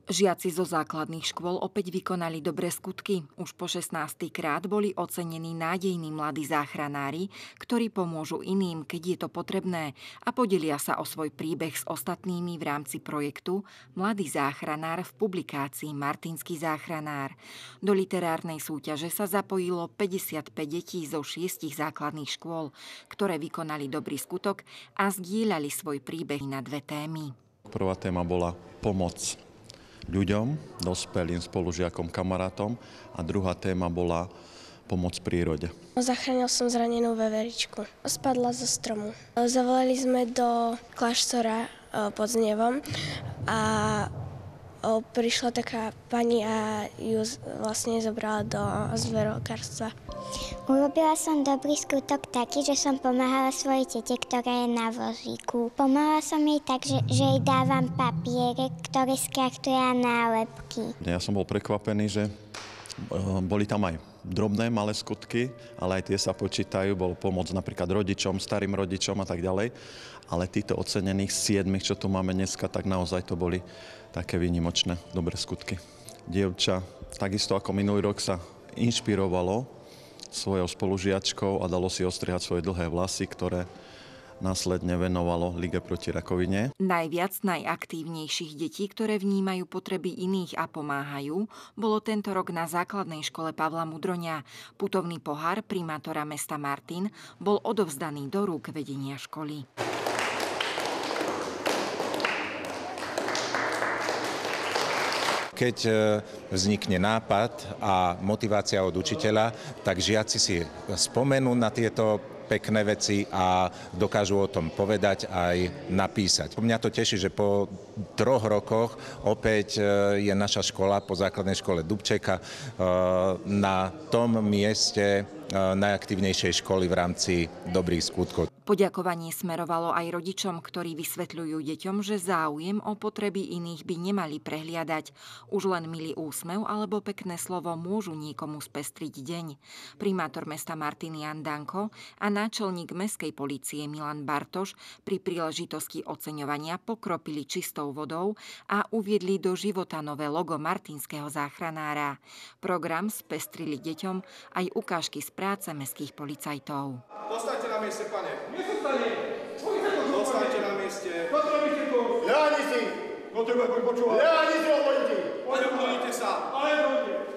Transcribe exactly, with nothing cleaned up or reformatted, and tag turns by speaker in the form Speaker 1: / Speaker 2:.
Speaker 1: Žiaci zo základných škôl opäť vykonali dobré skutky. Už po šestnásty krát boli ocenení nádejní mladí záchranári, ktorí pomôžu iným, keď je to potrebné a podelia sa o svoj príbeh s ostatnými v rámci projektu Mladý záchranár v publikácii Martinský záchranár. Do literárnej súťaže sa zapojilo päťdesiatpäť detí zo šiestich základných škôl, ktoré vykonali dobrý skutok a zdieľali svoj príbeh na dve témy.
Speaker 2: Prvá téma bola pomoc ľuďom, dospelým, spolužiakom, kamarátom a druhá téma bola pomoc prírode.
Speaker 3: Zachránil som zranenú veveričku. Spadla zo stromu. Zavolali sme do kláštora pod Znevom a prišla taká pani a ju vlastne zobrala do zverokárstva.
Speaker 4: Urobila som dobrý skutok taký, že som pomáhala svojej tete, ktorá je na vozíku. Pomáhala som jej tak, že, že jej dávam papiere, ktoré skrachtujú nálepky.
Speaker 2: Ja som bol prekvapený, že boli tam aj drobné, malé skutky, ale aj tie sa počítajú. Bol pomoc napríklad rodičom, starým rodičom a tak ďalej. Ale týchto ocenených siedmich, čo tu máme dneska, tak naozaj to boli také výnimočné, dobré skutky. Dievča, takisto ako minulý rok, sa inšpirovalo svojou spolužiačkou a dalo si ostrihať svoje dlhé vlasy, ktoré následne venovalo Lige proti rakovine.
Speaker 1: Najviac najaktívnejších detí, ktoré vnímajú potreby iných a pomáhajú, bolo tento rok na základnej škole Pavla Mudroňa. Putovný pohár primátora mesta Martin bol odovzdaný do rúk vedenia školy.
Speaker 5: Keď vznikne nápad a motivácia od učiteľa, tak žiaci si spomenú na tieto pekné veci a dokážu o tom povedať aj napísať. Mňa to teší, že po troch rokoch opäť je naša škola po základnej škole Dubčeka na tom mieste najaktívnejšej školy v rámci dobrých skutkov.
Speaker 1: Poďakovanie smerovalo aj rodičom, ktorí vysvetľujú deťom, že záujem o potreby iných by nemali prehliadať. Už len milý úsmev alebo pekné slovo môžu niekomu spestriť deň. Primátor mesta Martin Jan Danko a náčelník mestskej polície Milan Bartoš pri príležitosti oceňovania pokropili čistou vodou a uviedli do života nové logo Martinského záchranára. Program spestrili deťom aj ukážky z práce mestských policajtov.
Speaker 6: Zostaňte na mieste, pane. Zostaňte na mieste. Ľahni si. No treba počúvať. Ľahni si, odvodíte. Odvodíte sa. Ale